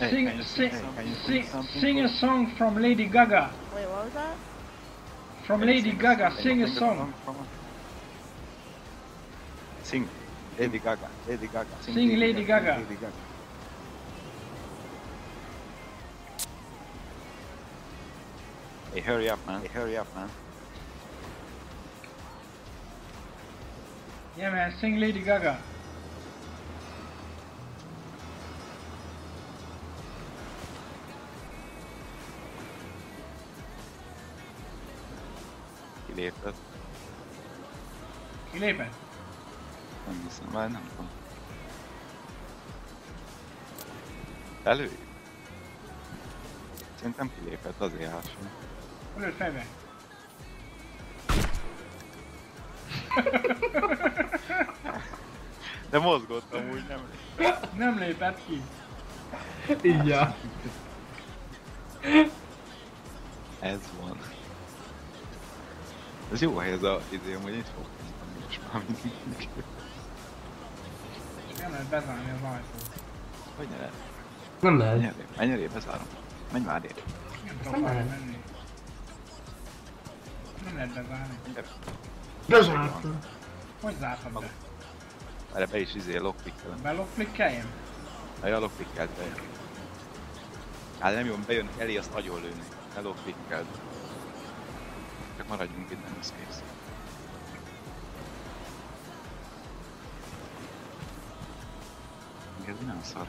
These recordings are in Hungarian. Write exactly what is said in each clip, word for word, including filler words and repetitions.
Hey, Sing, can you sing, sing, can you sing, sing something? sing a song from Lady Gaga. Wait, what was that? From Can you Lady sing a Gaga, song? sing a Can you song. from her? Sing. Lady Gaga. Lady Gaga. Sing Lady Gaga. Lady Gaga. Hey, hurry up, man. Hey, hurry up, man. Yeah, man, sing Lady Gaga. Kilépett. Kilépett? Nem hiszem, már nem tudom. Elő? Szerintem kilépett az é három. Lőtt fejbe. De mozgott amúgy, nem lépett. Nem lépett ki. Így ja. Ez van. Ez jó hely ez a izé, hogy itt fog kezdeni most már mindig. Nem lehet bezárni az ajtót. Hogy ne lehet? Nem Menj lehet. elé, menj elé, bezárom. Menj már elé. Nem tudok arra menni. Nem lehet bezárni. Bezártam. Hogy zártad be? Erre be is izé lockpickelem. Beloklikkeljem? Ha a lockpickelt bejön. Hát nem jön, bejön elé, azt agyon lőni. Ne lockpickeld. Csak maradjunk itt, nem lesz kész. Ez nem szar.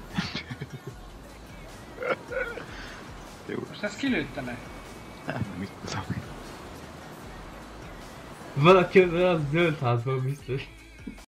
Jó. Most ezt kilőtte le? Nem, mit tudom. Valaki az zöld házban biztos.